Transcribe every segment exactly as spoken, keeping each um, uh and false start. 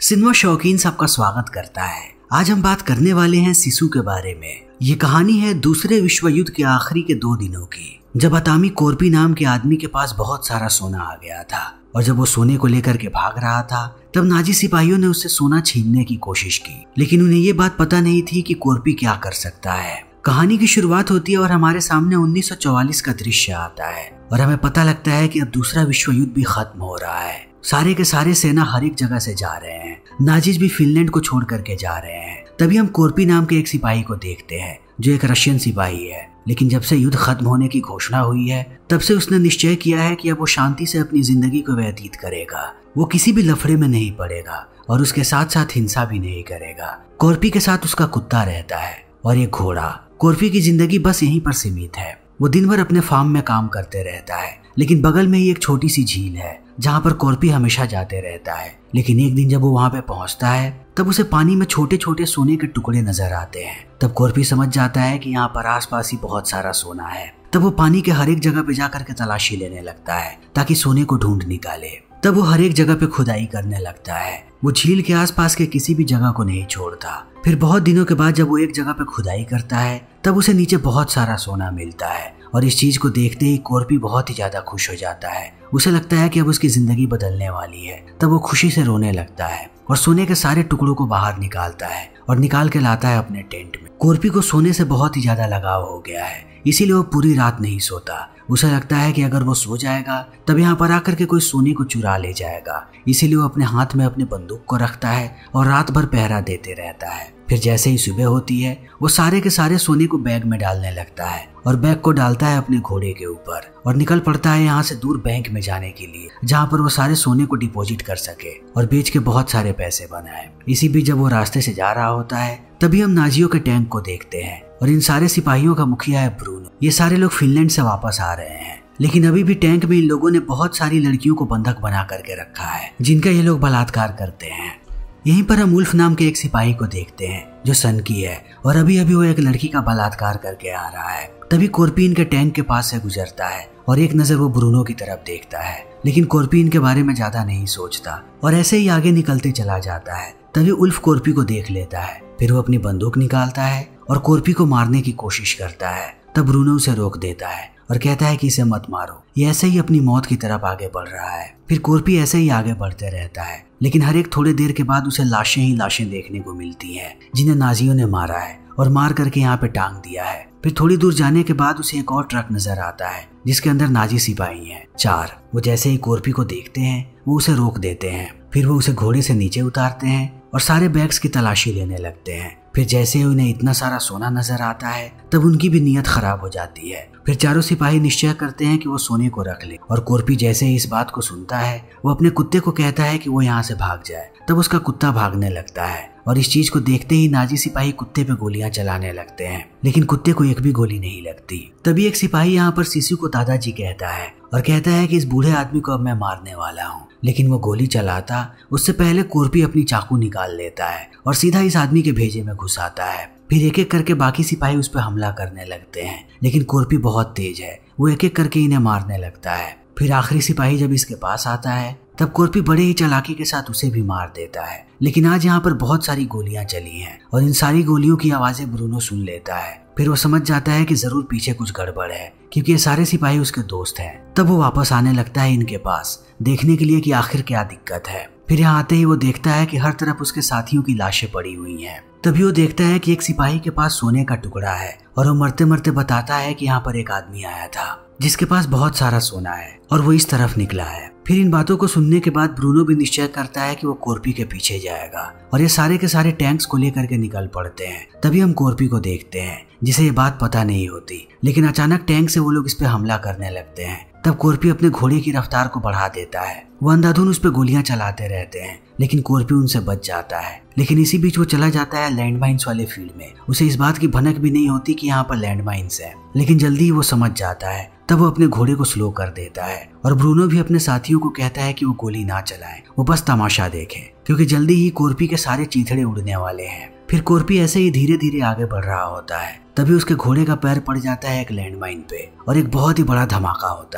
Cinema शौकीन सबका स्वागत करता है। आज हम बात करने वाले हैं सिसु के बारे में। ये कहानी है दूसरे विश्व युद्ध के आखिरी के दो दिनों की, जब अतामी कोर्पी नाम के आदमी के पास बहुत सारा सोना आ गया था और जब वो सोने को लेकर के भाग रहा था तब नाजी सिपाहियों ने उससे सोना छीनने की कोशिश की, लेकिन उन्हें ये बात पता नहीं थी कि कोर्पी क्या कर सकता है। कहानी की शुरुआत होती है और हमारे सामने उन्नीस सौ चौवालीस का दृश्य आता है और हमें पता लगता है कि अब दूसरा विश्व युद्ध भी खत्म हो रहा है। सारे के सारे सेना हर एक जगह से जा रहे हैं, नाजीज भी फिनलैंड को छोड़ करके जा रहे हैं। तभी हम कोर्पी नाम के एक सिपाही को देखते हैं जो एक रशियन सिपाही है, लेकिन जब से युद्ध खत्म होने की घोषणा हुई है तब से उसने निश्चय किया है कि अब वो शांति से अपनी जिंदगी को व्यतीत करेगा। वो किसी भी लफड़े में नहीं पड़ेगा और उसके साथ साथ हिंसा भी नहीं करेगा। कोर्पी के साथ उसका कुत्ता रहता है और एक घोड़ा। कोर्पी की जिंदगी बस यहीं पर सीमित है। वो दिन भर अपने फार्म में काम करते रहता है, लेकिन बगल में ही एक छोटी सी झील है जहाँ पर कोर्पी हमेशा जाते रहता है। लेकिन एक दिन जब वो वहाँ पे पहुँचता है तब उसे पानी में छोटे छोटे सोने के टुकड़े नजर आते हैं। तब कोर्पी समझ जाता है कि यहाँ पर आसपास ही बहुत सारा सोना है। तब वो पानी के हर एक जगह पे जाकर के तलाशी लेने लगता है ताकि सोने को ढूंढ निकाले। तब वो हर एक जगह पे खुदाई करने लगता है। वो झील के आसपास के किसी भी जगह को नहीं छोड़ता। फिर बहुत दिनों के बाद जब वो एक जगह पे खुदाई करता है तब उसे नीचे बहुत सारा सोना मिलता है और इस चीज को देखते ही कोर्पी बहुत ही ज्यादा खुश हो जाता है। उसे लगता है कि अब उसकी जिंदगी बदलने वाली है। तब वो खुशी से रोने लगता है और सोने के सारे टुकड़ों को बाहर निकालता है और निकाल के लाता है अपने टेंट में। कोर्पी को सोने से बहुत ही ज्यादा लगाव हो गया है, इसीलिए वो पूरी रात नहीं सोता। उसे लगता है कि अगर वो सो जाएगा तब यहाँ पर आकर के कोई सोने को चुरा ले जाएगा, इसीलिए वो अपने हाथ में अपने बंदूक को रखता है और रात भर पहरा देते रहता है। फिर जैसे ही सुबह होती है वो सारे के सारे सोने को बैग में डालने लगता है और बैग को डालता है अपने घोड़े के ऊपर और निकल पड़ता है यहाँ से दूर बैंक में जाने के लिए, जहाँ पर वो सारे सोने को डिपॉजिट कर सके और बेच के बहुत सारे पैसे बनाए। इसी बीच जब वो रास्ते से जा रहा होता है तभी हम नाजियों के टैंक को देखते हैं और इन सारे सिपाहियों का मुखिया है ब्रूनो। ये सारे लोग फिनलैंड से वापस आ रहे हैं, लेकिन अभी भी टैंक में इन लोगों ने बहुत सारी लड़कियों को बंधक बना करके रखा है जिनका ये लोग बलात्कार करते हैं। यहीं पर हम उल्फ नाम के एक सिपाही को देखते हैं जो सन की है और अभी अभी वो एक लड़की का बलात्कार करके आ रहा है। तभी कोर्पीन के टैंक के पास से गुजरता है और एक नजर वो ब्रूनो की तरफ देखता है, लेकिन कोर्पीन के बारे में ज्यादा नहीं सोचता और ऐसे ही आगे निकलते चला जाता है। तभी उल्फ कोर्पी को देख लेता है। फिर वो अपनी बंदूक निकालता है और कोर्पी को मारने की कोशिश करता है। तब ब्रूनो उसे रोक देता है और कहता है कि इसे मत मारो, ये ऐसे ही अपनी मौत की तरफ आगे बढ़ रहा है। फिर कोर्पी ऐसे ही आगे बढ़ते रहता है, लेकिन हर एक थोड़ी देर के बाद उसे लाशें ही लाशें देखने को मिलती हैं जिन्हें नाजियों ने मारा है और मार करके यहाँ पे टांग दिया है। फिर थोड़ी दूर जाने के बाद उसे एक और ट्रक नजर आता है जिसके अंदर नाजी सिपाही हैं चार। वो जैसे ही कोर्पी को देखते हैं वो उसे रोक देते हैं। फिर वो उसे घोड़े से नीचे उतारते हैं और सारे बैग्स की तलाशी लेने लगते हैं। फिर जैसे ही उन्हें इतना सारा सोना नजर आता है तब उनकी भी नीयत खराब हो जाती है। फिर चारों सिपाही निश्चय करते हैं कि वो सोने को रख ले और कोर्पी जैसे ही इस बात को सुनता है वो अपने कुत्ते को कहता है कि वो यहाँ से भाग जाए। तब उसका कुत्ता भागने लगता है और इस चीज को देखते ही नाजी सिपाही कुत्ते पे गोलियां चलाने लगते हैं, लेकिन कुत्ते को एक भी गोली नहीं लगती। तभी एक सिपाही यहाँ पर सिसु को दादाजी कहता है और कहता है कि इस बूढ़े आदमी को अब मैं मारने वाला हूँ, लेकिन वो गोली चलाता उससे पहले कोर्पी अपनी चाकू निकाल लेता है और सीधा इस आदमी के भेजे में घुसाता है। फिर एक एक करके बाकी सिपाही उस पर हमला करने लगते हैं, लेकिन कोर्पी बहुत तेज है, वो एक एक करके इन्हें मारने लगता है। फिर आखिरी सिपाही जब इसके पास आता है तब कोर्पी बड़े ही चालाकी के साथ उसे भी मार देता है। लेकिन आज यहाँ पर बहुत सारी गोलियां चली हैं और इन सारी गोलियों की आवाजें ब्रूनो सुन लेता है। फिर वो समझ जाता है कि जरूर पीछे कुछ गड़बड़ है क्योंकि ये सारे सिपाही उसके दोस्त हैं। तब वो वापस आने लगता है इनके पास देखने के लिए कि आखिर क्या दिक्कत है। फिर यहाँ आते ही वो देखता है कि हर तरफ उसके साथियों की लाशें पड़ी हुई हैं। तभी वो देखता है कि एक सिपाही के पास सोने का टुकड़ा है और वो मरते मरते बताता है कि यहाँ पर एक आदमी आया था जिसके पास बहुत सारा सोना है और वो इस तरफ निकला है। फिर इन बातों को सुनने के बाद ब्रूनो भी निश्चय करता है कि वो कोर्पी के पीछे जाएगा और ये सारे के सारे टैंक्स को लेकर के निकल पड़ते हैं। तभी हम कोर्पी को देखते हैं जिसे ये बात पता नहीं होती, लेकिन अचानक टैंक से वो लोग इस पे हमला करने लगते हैं। तब कोर्पी अपने घोड़े की रफ्तार को बढ़ा देता है। वो अंधाधुन उस पर गोलियां चलाते रहते हैं, लेकिन कोर्पी उनसे बच जाता है। लेकिन इसी बीच वो चला जाता है लैंडमाइंस वाले फील्ड में। उसे इस बात की भनक भी नहीं होती कि यहाँ पर लैंडमाइंस है, लेकिन जल्दी ही वो समझ जाता है। तब वो अपने घोड़े को स्लो कर देता है और ब्रूनो भी अपने साथियों को कहता है कि वो गोली ना चलाएं, वो बस तमाशा देखें, क्योंकि जल्दी ही कोर्पी के सारे चीथड़े उड़ने वाले हैं। फिर कोर्पी ऐसे ही धीरे धीरे आगे बढ़ रहा होता है। तभी उसके घोड़े का पैर पड़ जाता है एक लैंडमाइन पे और एक बहुत ही बड़ा धमाका होता है।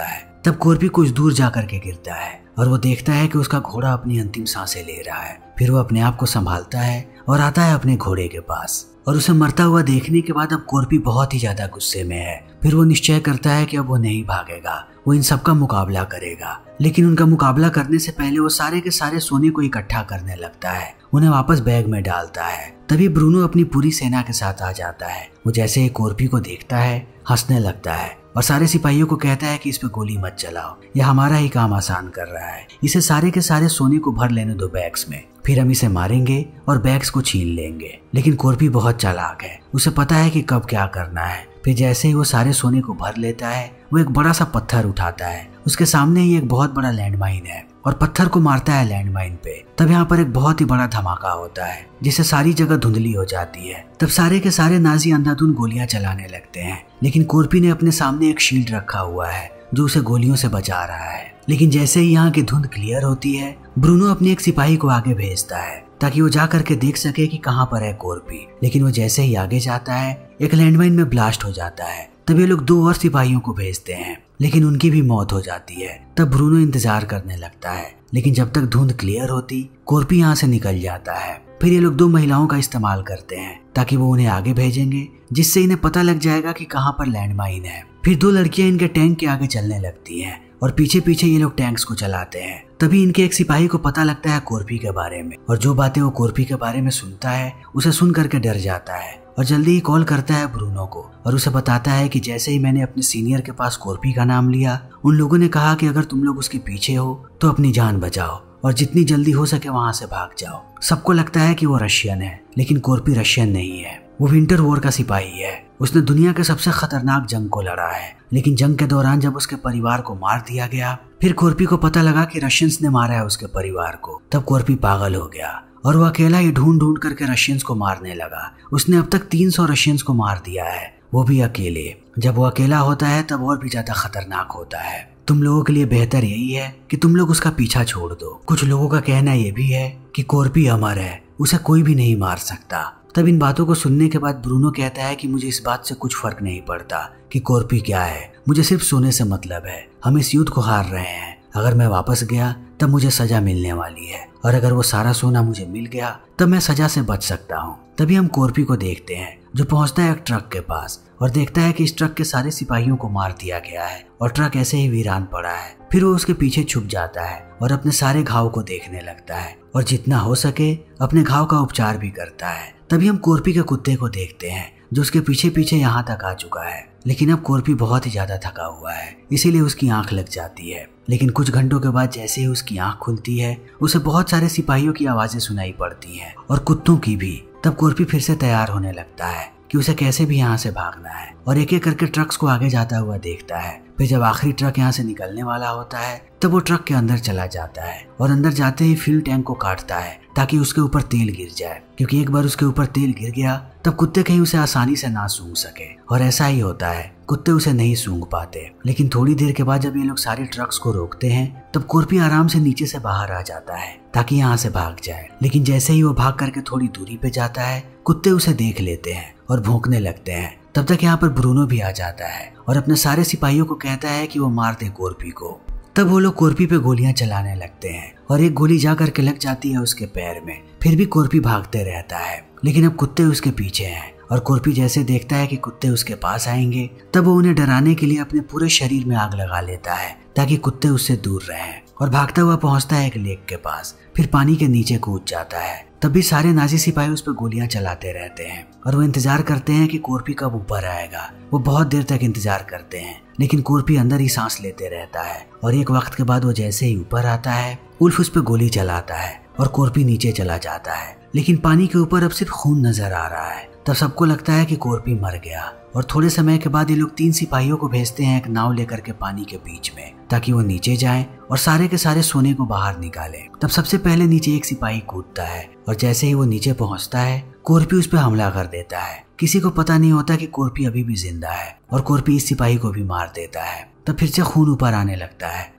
तब कोर्पी कुछ दूर जा करके गिरता है और वो देखता है कि उसका घोड़ा अपनी अंतिम सांसें ले रहा है। फिर वो अपने आप को संभालता है और आता है अपने घोड़े के पास, और उसे मरता हुआ देखने के बाद अब कोर्पी बहुत ही ज्यादा गुस्से में है। फिर वो निश्चय करता है कि अब वो नहीं भागेगा, वो इन सब का मुकाबला करेगा। लेकिन उनका मुकाबला करने से पहले वो सारे के सारे सोने को इकट्ठा करने लगता है, उन्हें वापस बैग में डालता है। तभी ब्रूनो अपनी पूरी सेना के साथ आ जाता है। वो जैसे ही कोर्पी को देखता है हंसने लगता है और सारे सिपाहियों को कहता है कि इस पे गोली मत चलाओ, यह हमारा ही काम आसान कर रहा है। इसे सारे के सारे सोने को भर लेने दो बैग्स में, फिर हम इसे मारेंगे और बैग्स को छीन लेंगे। लेकिन कोर्पी बहुत चालाक है, उसे पता है कि कब क्या करना है। फिर जैसे ही वो सारे सोने को भर लेता है, वो एक बड़ा सा पत्थर उठाता है। उसके सामने ही एक बहुत बड़ा लैंडमाइन है और पत्थर को मारता है लैंडमाइन पे। तब यहाँ पर एक बहुत ही बड़ा धमाका होता है जिससे सारी जगह धुंधली हो जाती है। तब सारे के सारे नाजी अंधाधुंध गोलियां चलाने लगते हैं, लेकिन कोर्पी ने अपने सामने एक शील्ड रखा हुआ है जो उसे गोलियों से बचा रहा है। लेकिन जैसे ही यहाँ की धुंध क्लियर होती है, ब्रूनो अपने एक सिपाही को आगे भेजता है ताकि वो जा करके देख सके कि कहाँ पर है कोर्पी। लेकिन वो जैसे ही आगे जाता है, एक लैंडमाइन में ब्लास्ट हो जाता है। तब ये लोग दो और सिपाहियों को भेजते हैं, लेकिन उनकी भी मौत हो जाती है। तब ब्रूनो इंतजार करने लगता है, लेकिन जब तक धुंध क्लियर होती, कोर्पी यहाँ से निकल जाता है। फिर ये लोग दो महिलाओं का इस्तेमाल करते हैं ताकि वो उन्हें आगे भेजेंगे, जिससे इन्हें पता लग जाएगा कि कहाँ पर लैंडमाइन है। फिर दो लड़कियां इनके टैंक के आगे चलने लगती हैं और पीछे पीछे ये लोग टैंक्स को चलाते हैं। तभी इनके एक सिपाही को पता लगता है कोर्पी के बारे में, और जो बातें वो कोर्पी के बारे में सुनता है उसे सुन करके डर जाता है और जल्दी ही कॉल करता है ब्रूनो को और उसे बताता है कि जैसे ही मैंने अपने सीनियर के पास कोर्पी का नाम लिया, उन लोगों ने कहा कि अगर तुम लोग उसके पीछे हो तो अपनी जान बचाओ और जितनी जल्दी हो सके वहां से भाग जाओ। सबको लगता है कि वो रशियन है, लेकिन कोर्पी रशियन नहीं है, वो विंटर वॉर का सिपाही है। उसने दुनिया के सबसे खतरनाक जंग को लड़ा है, लेकिन जंग के दौरान जब उसके परिवार को मार दिया गया, फिर कोर्पी को पता लगा कि रशियंस ने मारा है उसके परिवार को। तब कोर्पी पागल हो गया और वो अकेला ही ढूंढ ढूंढ करके रशियंस को मारने लगा। उसने अब तक तीन सौ रशियंस को मार दिया है, वो भी अकेले। जब वो अकेला होता है तब और भी ज्यादा खतरनाक होता है। तुम लोगों के लिए बेहतर यही है कि तुम लोग उसका पीछा छोड़ दो। कुछ लोगों का कहना यह भी है कि कोर्पी अमर है, उसे कोई भी नहीं मार सकता। तब इन बातों को सुनने के बाद ब्रूनो कहता है कि मुझे इस बात से कुछ फर्क नहीं पड़ता कि कोर्पी क्या है, मुझे सिर्फ सोने से मतलब है। हम इस युद्ध को हार रहे हैं, अगर मैं वापस गया तब मुझे सजा मिलने वाली है, और अगर वो सारा सोना मुझे मिल गया तब मैं सजा से बच सकता हूँ। तभी हम कोर्पी को देखते हैं जो पहुंचता है एक ट्रक के पास और देखता है कि इस ट्रक के सारे सिपाहियों को मार दिया गया है और ट्रक ऐसे ही वीरान पड़ा है। फिर वो उसके पीछे छुप जाता है और अपने सारे घाव को देखने लगता है और जितना हो सके अपने घाव का उपचार भी करता है। तभी हम कोर्पी के कुत्ते को देखते हैं जो उसके पीछे पीछे यहाँ तक आ चुका है, लेकिन अब कोर्पी बहुत ही ज्यादा थका हुआ है, इसीलिए उसकी आंख लग जाती है। लेकिन कुछ घंटों के बाद जैसे ही उसकी आंख खुलती है, उसे बहुत सारे सिपाहियों की आवाजें सुनाई पड़ती हैं और कुत्तों की भी। तब कोर्पी फिर से तैयार होने लगता है कि उसे कैसे भी यहाँ से भागना है और एक एक करके ट्रक्स को आगे जाता हुआ देखता है। फिर जब आखिरी ट्रक यहाँ से निकलने वाला होता है तब वो ट्रक के अंदर चला जाता है और अंदर जाते ही फ्यूल टैंक को काटता है ताकि उसके ऊपर तेल गिर जाए, क्योंकि एक बार उसके ऊपर तेल गिर गया तब कुत्ते कहीं उसे आसानी से ना सूंघ सके। और ऐसा ही होता है, कुत्ते उसे नहीं सूंघ पाते। लेकिन थोड़ी देर के बाद जब ये लोग सारे ट्रक्स को रोकते हैं तब कोर्पी आराम से नीचे से बाहर आ जाता है ताकि यहाँ से भाग जाए। लेकिन जैसे ही वो भाग करके थोड़ी दूरी पे जाता है, कुत्ते उसे देख लेते हैं और भौंकने लगते हैं। तब तक यहाँ पर ब्रूनो भी आ जाता है और अपने सारे सिपाहियों को कहता है कि वो मार दे कोर्पी को। तब वो लोग कोर्पी पे गोलियां चलाने लगते हैं और एक गोली जा करके लग जाती है उसके पैर में। फिर भी कोर्पी भागते रहता है, लेकिन अब कुत्ते उसके पीछे हैं और कोर्पी जैसे देखता है कि कुत्ते उसके पास आएंगे तब वो उन्हें डराने के लिए अपने पूरे शरीर में आग लगा लेता है ताकि कुत्ते उससे दूर रहें, और भागता हुआ पहुंचता है एक लेक के पास। फिर पानी के नीचे कूद जाता है। तब भी सारे नाजी सिपाही उस पर गोलियां चलाते रहते हैं और वो इंतजार करते हैं कि कोर्पी कब ऊपर आएगा। वो बहुत देर तक इंतजार करते हैं, लेकिन कोर्पी अंदर ही सांस लेते रहता है और एक वक्त के बाद वो जैसे ही ऊपर आता है, उल्फ उस पर गोली चलाता है और कोर्पी नीचे चला जाता है। लेकिन पानी के ऊपर अब सिर्फ खून नजर आ रहा है। तब सबको लगता है कि कोर्पी मर गया और थोड़े समय के बाद ये लोग तीन सिपाहियों को भेजते हैं एक नाव लेकर के पानी के बीच में ताकि वो नीचे जाएं और सारे के सारे सोने को बाहर निकालें। तब सबसे पहले नीचे एक सिपाही कूदता है और जैसे ही वो नीचे पहुंचता है, कोर्पी उस पर हमला कर देता है। किसी को पता नहीं होता कि कोर्पी अभी भी जिंदा है और कोर्पी इस सिपाही को भी मार देता है। तब फिर से खून ऊपर आने लगता है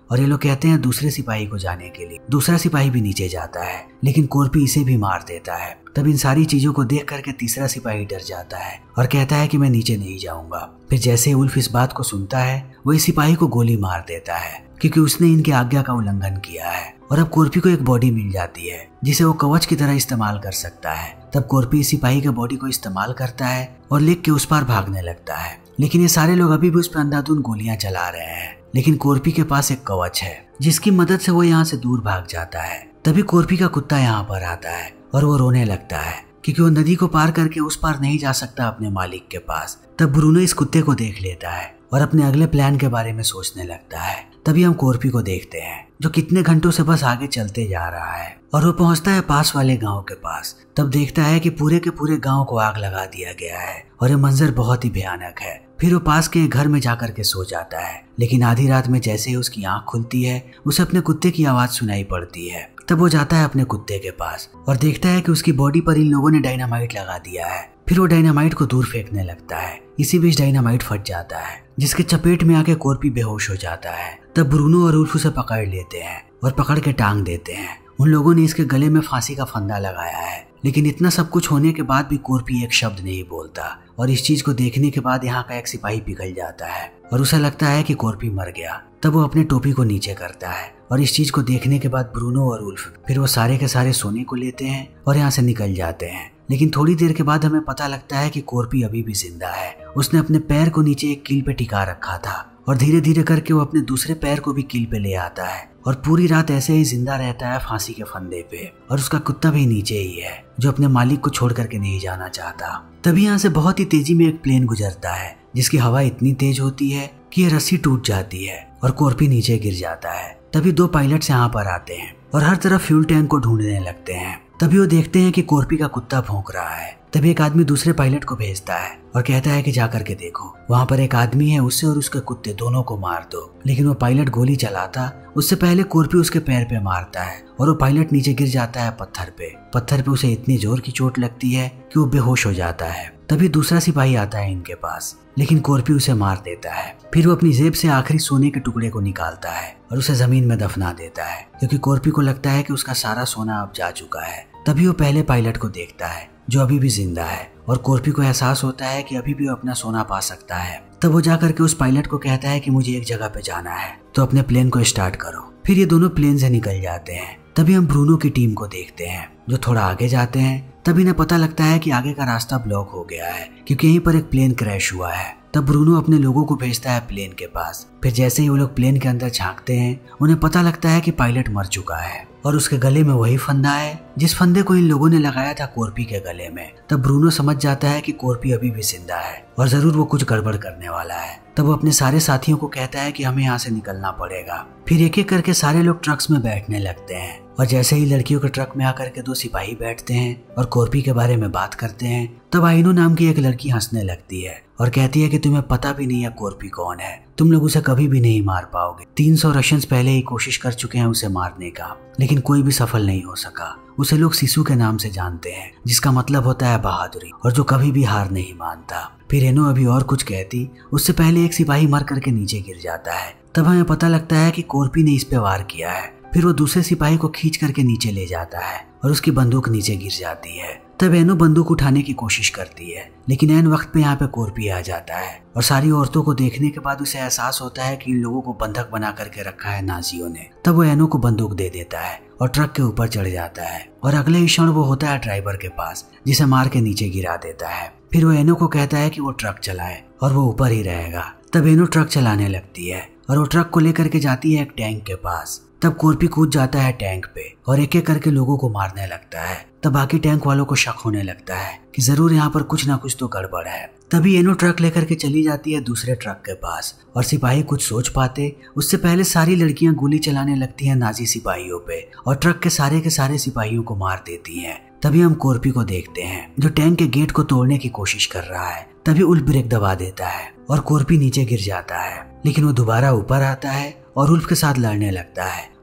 और ये लोग कहते हैं दूसरे सिपाही को जाने के लिए। दूसरा सिपाही भी नीचे जाता है, लेकिन कोर्पी इसे भी मार देता है। तब इन सारी चीजों को देख करके तीसरा सिपाही डर जाता है और कहता है कि मैं नीचे नहीं जाऊंगा। फिर जैसे उल्फ इस बात को सुनता है, वो इस सिपाही को गोली मार देता है क्योंकि उसने इनकी आज्ञा का उल्लंघन किया है। और अब कोर्पी को एक बॉडी मिल जाती है जिसे वो कवच की तरह इस्तेमाल कर सकता है। तब कोर्पी इस सिपाही के बॉडी को इस्तेमाल करता है और लेक के उस पार भागने लगता है, लेकिन ये सारे लोग अभी भी उस पर अंधाधुंध गोलियां चला रहे हैं। लेकिन कोर्पी के पास एक कवच है जिसकी मदद से वो यहाँ से दूर भाग जाता है। तभी कोर्पी का कुत्ता यहाँ पर आता है और वो रोने लगता है क्योंकि वो नदी को पार करके उस पार नहीं जा सकता अपने मालिक के पास। तब ब्रूनो इस कुत्ते को देख लेता है और अपने अगले प्लान के बारे में सोचने लगता है। तभी हम कोर्पी को देखते हैं जो कितने घंटों से बस आगे चलते जा रहा है और वो पहुंचता है पास वाले गांव के पास। तब देखता है कि पूरे के पूरे गांव को आग लगा दिया गया है और ये मंजर बहुत ही भयानक है। फिर वो पास के घर में जाकर के सो जाता है, लेकिन आधी रात में जैसे ही उसकी आंख खुलती है उसे अपने कुत्ते की आवाज सुनाई पड़ती है। तब वो जाता है अपने कुत्ते के पास और देखता है कि उसकी बॉडी पर इन लोगों ने डायनामाइट लगा दिया है। फिर वो डायनामाइट को दूर फेंकने लगता है। इसी बीच डायनामाइट फट जाता है जिसके चपेट में आके कोर्पी बेहोश हो जाता है। तब ब्रूनो और उल्फ उसे पकड़ लेते हैं और पकड़ के टांग देते हैं। उन लोगों ने इसके गले में फांसी का फंदा लगाया है, लेकिन इतना सब कुछ होने के बाद भी कोर्पी एक शब्द नहीं बोलता। और इस चीज को देखने के बाद यहाँ का एक सिपाही पिघल जाता है और उसे लगता है कि कोर्पी मर गया। तब वो अपने टोपी को नीचे करता है और इस चीज को देखने के बाद ब्रूनो और उल्फ फिर वो सारे के सारे सोने को लेते हैं और यहाँ से निकल जाते हैं। लेकिन थोड़ी देर के बाद हमें पता लगता है कि कोर्पी अभी भी जिंदा है। उसने अपने पैर को नीचे एक कील पे टिका रखा था और धीरे धीरे करके वो अपने दूसरे पैर को भी कील पे ले आता है और पूरी रात ऐसे ही जिंदा रहता है फांसी के फंदे पे। और उसका कुत्ता भी नीचे ही है जो अपने मालिक को छोड़ करके नहीं जाना चाहता। तभी यहाँ से बहुत ही तेजी में एक प्लेन गुजरता है जिसकी हवा इतनी तेज होती है कि ये रस्सी टूट जाती है और कोर्पी नीचे गिर जाता है। तभी दो पायलट्स यहाँ पर आते हैं और हर तरफ फ्यूल टैंक को ढूंढने लगते हैं। तभी वो देखते हैं कि कोर्पी का कुत्ता भौंक रहा है। तभी एक आदमी दूसरे पायलट को भेजता है और कहता है कि जाकर के देखो, वहाँ पर एक आदमी है, उससे और उसके कुत्ते दोनों को मार दो। लेकिन वो पायलट गोली चलाता उससे पहले कोर्पी उसके पैर पे मारता है और वो पायलट नीचे गिर जाता है पत्थर पे। पत्थर पे उसे इतनी जोर की चोट लगती है कि वो बेहोश हो जाता है। तभी दूसरा सिपाही आता है इनके पास, लेकिन कोर्पी उसे मार देता है। फिर वो अपनी जेब से आखिरी सोने के टुकड़े को निकालता है और उसे जमीन में दफना देता है क्योंकि कोर्पी को लगता है कि उसका सारा सोना अब जा चुका है। तभी वो पहले पायलट को देखता है जो अभी भी जिंदा है और कोर्पी को एहसास होता है कि अभी भी वो अपना सोना पा सकता है। तब वो जाकर के उस पायलट को कहता है कि मुझे एक जगह पे जाना है तो अपने प्लेन को स्टार्ट करो। फिर ये दोनों प्लेन से निकल जाते हैं। तभी हम ब्रूनो की टीम को देखते हैं जो थोड़ा आगे जाते हैं। तभी इन्हें पता लगता है कि आगे का रास्ता ब्लॉक हो गया है क्योंकि यहीं पर एक प्लेन क्रैश हुआ है। तब ब्रूनो अपने लोगों को भेजता है प्लेन के पास। फिर जैसे ही वो लोग प्लेन के अंदर झांकते हैं उन्हें पता लगता है कि पायलट मर चुका है और उसके गले में वही फंदा है जिस फंदे को इन लोगों ने लगाया था कोर्पी के गले में। तब ब्रूनो समझ जाता है कि कोर्पी अभी भी जिंदा है और जरूर वो कुछ गड़बड़ करने वाला है। तब वो अपने सारे साथियों को कहता है कि हमें यहाँ से निकलना पड़ेगा। फिर एक एक करके सारे लोग ट्रक्स में बैठने लगते हैं और जैसे ही लड़कियों के ट्रक में आकर के दो सिपाही बैठते हैं और कोर्पी के बारे में बात करते हैं, तब आइनो नाम की एक लड़की हंसने लगती है और कहती है कि तुम्हें पता भी नहीं है कोर्पी कौन है, तुम लोग उसे कभी भी नहीं मार पाओगे। तीन सौ रशियंस पहले ही कोशिश कर चुके हैं उसे मारने का, लेकिन कोई भी सफल नहीं हो सका। उसे लोग सिसु के नाम से जानते हैं जिसका मतलब होता है बहादुरी और जो कभी भी हार नहीं मानता। फिर एनो अभी और कुछ कहती उससे पहले एक सिपाही मर करके नीचे गिर जाता है। तब हमें पता लगता है कि कोर्पी ने इस पे वार किया है। फिर वो दूसरे सिपाही को खींच करके नीचे ले जाता है और उसकी बंदूक नीचे गिर जाती है। तब एनो बंदूक उठाने की कोशिश करती है, लेकिन ऐन वक्त पे यहाँ पे कोर्पी आ जाता है और सारी औरतों को देखने के बाद उसे एहसास होता है कि इन लोगों को बंधक बना करके रखा है नाजियों ने। तब वो एनो को बंदूक दे देता है और ट्रक के ऊपर चढ़ जाता है और अगले ही क्षण वो होता है ड्राइवर के पास जिसे मार के नीचे गिरा देता है। फिर वो एनो को कहता है कि वो ट्रक चलाए और वो ऊपर ही रहेगा। तब एनो ट्रक चलाने लगती है और वो ट्रक को लेकर के जाती है एक टैंक के पास। तब कोर्पी कूद जाता है टैंक पे और एक एक करके लोगों को मारने लगता है। तब बाकी टैंक वालों को शक होने लगता है कि जरूर यहाँ पर कुछ ना कुछ तो गड़बड़ है। तभी एनो ट्रक लेकर के चली जाती है दूसरे ट्रक के पास और सिपाही कुछ सोच पाते उससे पहले सारी लड़कियां गोली चलाने लगती हैं नाजी सिपाहियों पे और ट्रक के सारे के सारे सिपाहियों को मार देती हैं। तभी हम कोर्पी को देखते हैं जो टैंक के गेट को तोड़ने की कोशिश कर रहा है। तभी उल्फ ब्रेक दबा देता है और कोर्पी नीचे गिर जाता है, लेकिन वो दोबारा ऊपर आता है और उल्फ के साथ लड़ने लगता है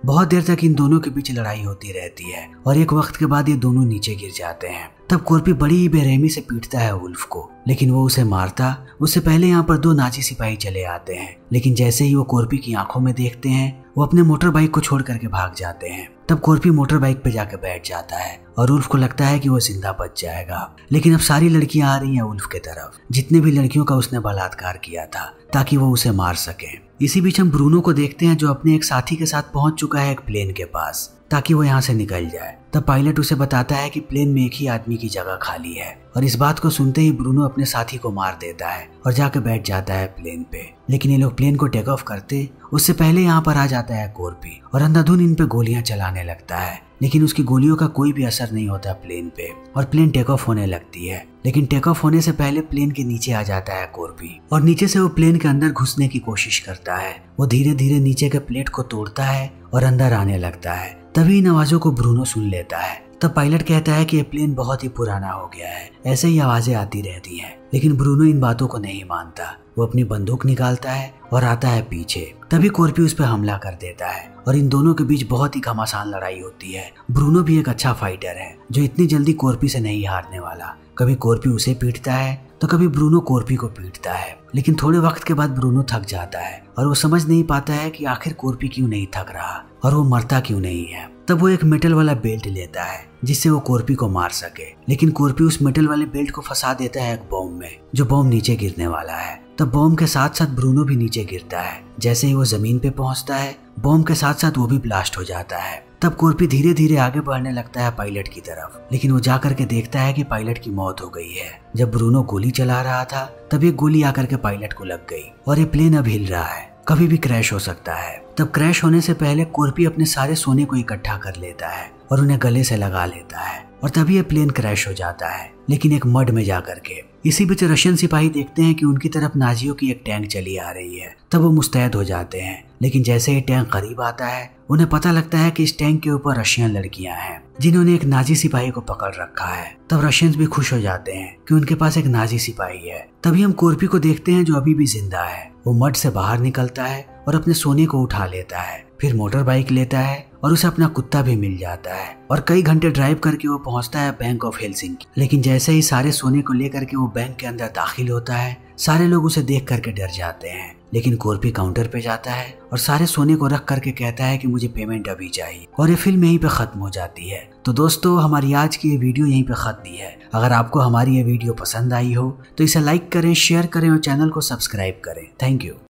बहुत देर तक इन दोनों के बीच लड़ाई होती रहती है और एक वक्त के बाद ये दोनों नीचे गिर जाते हैं। तब कोर्पी बड़ी ही बेरहमी से पीटता है वुल्फ को, लेकिन वो उसे मारता उससे पहले यहाँ पर दो नाजी सिपाही चले आते हैं। लेकिन जैसे ही वो कोर्पी की आंखों में देखते हैं वो अपने मोटर बाइक को छोड़ करके भाग जाते हैं। तब कोर्पी मोटर बाइक पे जाकर बैठ जाता है और उल्फ को लगता है कि वो जिंदा बच जाएगा। लेकिन अब सारी लड़कियां आ रही हैं उल्फ के तरफ, जितने भी लड़कियों का उसने बलात्कार किया था, ताकि वो उसे मार सके। इसी बीच हम ब्रूनो को देखते हैं जो अपने एक साथी के साथ पहुंच चुका है एक प्लेन के पास, ताकि वो यहाँ से निकल जाए। तब पायलट उसे बताता है कि प्लेन में एक ही आदमी की जगह खाली है और इस बात को सुनते ही ब्रूनो अपने साथी को मार देता है और जाकर बैठ जाता है प्लेन पे। लेकिन ये लोग प्लेन को टेक ऑफ करते उससे पहले यहाँ पर आ जाता है कोर्पी और अंधाधुन इन पे गोलियां चलाने लगता है। लेकिन उसकी गोलियों का कोई भी असर नहीं होता प्लेन पे और प्लेन टेक ऑफ होने लगती है। लेकिन टेक ऑफ होने से पहले प्लेन के नीचे आ जाता है कोर्पी और नीचे से वो प्लेन के अंदर घुसने की कोशिश करता है। वो धीरे धीरे नीचे के प्लेट को तोड़ता है और अंदर आने लगता है। तभी इन आवाजों को ब्रूनो सुन लेता है। तब पायलट कहता है कि ये प्लेन बहुत ही पुराना हो गया है, ऐसे ही आवाजें आती रहती हैं। लेकिन ब्रूनो इन बातों को नहीं मानता। वो अपनी बंदूक निकालता है और आता है पीछे। तभी कोर्पी उस पर हमला कर देता है और इन दोनों के बीच बहुत ही घमासान लड़ाई होती है। ब्रूनो भी एक अच्छा फाइटर है जो इतनी जल्दी कोर्पी से नहीं हारने वाला। कभी कोर्पी उसे पीटता है तो कभी ब्रूनो कोर्पी को पीटता है। लेकिन थोड़े वक्त के बाद ब्रूनो थक जाता है और वो समझ नहीं पाता है कि आखिर कोर्पी क्यों नहीं थक रहा और वो मरता क्यों नहीं है। तब वो एक मेटल वाला बेल्ट लेता है जिससे वो कोर्पी को मार सके। लेकिन कोर्पी उस मेटल वाले बेल्ट को फंसा देता है एक बॉम्ब में, जो बॉम्ब नीचे गिरने वाला है। तब बॉम्ब के साथ साथ ब्रूनो भी नीचे गिरता है। जैसे ही वो जमीन पे पहुंचता है बॉम्ब के साथ साथ वो भी ब्लास्ट हो जाता है। तब कोर्पी धीरे धीरे आगे बढ़ने लगता है पायलट की तरफ, लेकिन वो जा करके देखता है कि पायलट की मौत हो गई है। जब ब्रूनो गोली चला रहा था तब एक गोली आकर के पायलट को लग गई और ये प्लेन अब हिल रहा है, कभी भी क्रैश हो सकता है। तब क्रैश होने से पहले कोर्पी अपने सारे सोने को इकट्ठा कर लेता है और उन्हें गले से लगा लेता है और तभी ये प्लेन क्रैश हो जाता है, लेकिन एक मड में जाकर के। इसी बीच रशियन सिपाही देखते हैं कि उनकी तरफ नाजियों की एक टैंक चली आ रही है। तब वो मुस्तैद हो जाते हैं। लेकिन जैसे ही टैंक करीब आता है उन्हें पता लगता है कि इस टैंक के ऊपर रशियन लड़कियां हैं जिन्होंने एक नाजी सिपाही को पकड़ रखा है। तब रशियंस भी खुश हो जाते हैं कि उनके पास एक नाजी सिपाही है। तभी हम कोर्पी को देखते हैं जो अभी भी जिंदा है। वो मड से बाहर निकलता है और अपने सोने को उठा लेता है, फिर मोटर बाइक लेता है और उसे अपना कुत्ता भी मिल जाता है और कई घंटे ड्राइव करके वो पहुंचता है बैंक ऑफ हेलसिंकी। लेकिन जैसे ही सारे सोने को लेकर के वो बैंक के अंदर दाखिल होता है सारे लोग उसे देख करके डर जाते हैं। लेकिन कोर्पी काउंटर पे जाता है और सारे सोने को रख करके कहता है कि मुझे पेमेंट अभी चाहिए और ये फिल्म यहीं पे खत्म हो जाती है। तो दोस्तों हमारी आज की ये वीडियो यहीं पे खत्म है। अगर आपको हमारी ये वीडियो पसंद आई हो तो इसे लाइक करें, शेयर करें और चैनल को सब्सक्राइब करें। Thank you.